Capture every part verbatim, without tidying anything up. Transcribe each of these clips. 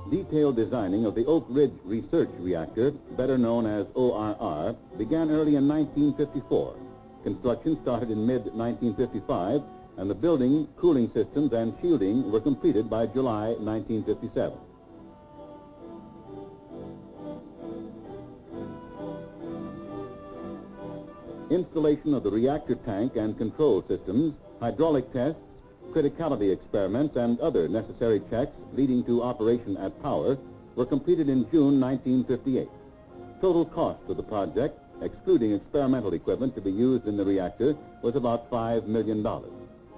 Detailed designing of the Oak Ridge Research Reactor, better known as O R R, began early in nineteen fifty-four. Construction started in mid nineteen fifty-five, and the building, cooling systems, and shielding were completed by July nineteen fifty-seven. Installation of the reactor tank and control systems, hydraulic tests, criticality experiments, and other necessary checks leading to operation at power were completed in June nineteen fifty-eight. Total cost of the project, excluding experimental equipment to be used in the reactor, was about five million dollars.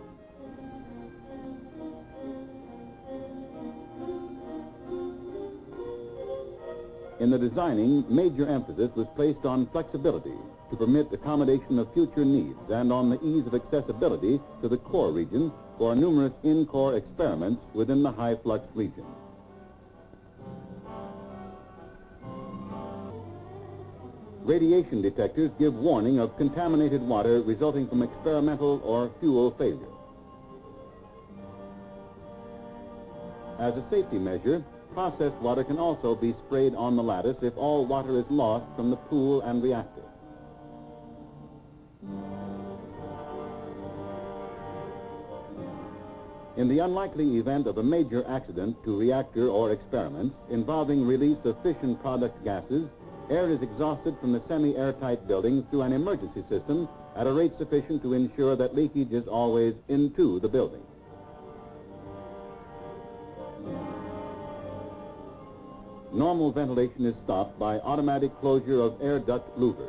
In the designing, major emphasis was placed on flexibility to permit accommodation of future needs and on the ease of accessibility to the core region for numerous in-core experiments within the high-flux region. Radiation detectors give warning of contaminated water resulting from experimental or fuel failure. As a safety measure, processed water can also be sprayed on the lattice if all water is lost from the pool and reactor. In the unlikely event of a major accident to reactor or experiment involving release of fission product gases, air is exhausted from the semi-airtight building through an emergency system at a rate sufficient to ensure that leakage is always into the building. Normal ventilation is stopped by automatic closure of air duct louvers.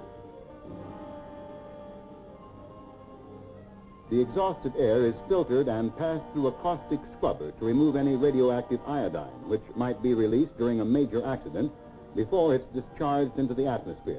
The exhausted air is filtered and passed through a caustic scrubber to remove any radioactive iodine, which might be released during a major accident before it's discharged into the atmosphere.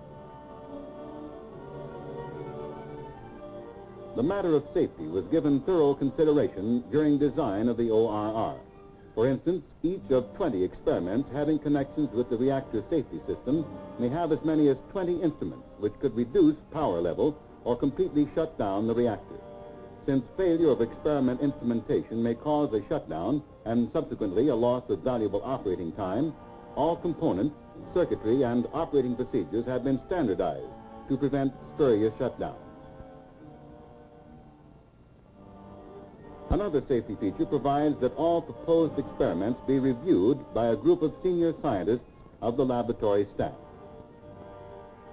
The matter of safety was given thorough consideration during design of the O R R. For instance, each of twenty experiments having connections with the reactor safety system may have as many as twenty instruments which could reduce power level or completely shut down the reactor. Since failure of experiment instrumentation may cause a shutdown and subsequently a loss of valuable operating time, all components, circuitry, and operating procedures have been standardized to prevent spurious shutdown. Another safety feature provides that all proposed experiments be reviewed by a group of senior scientists of the laboratory staff.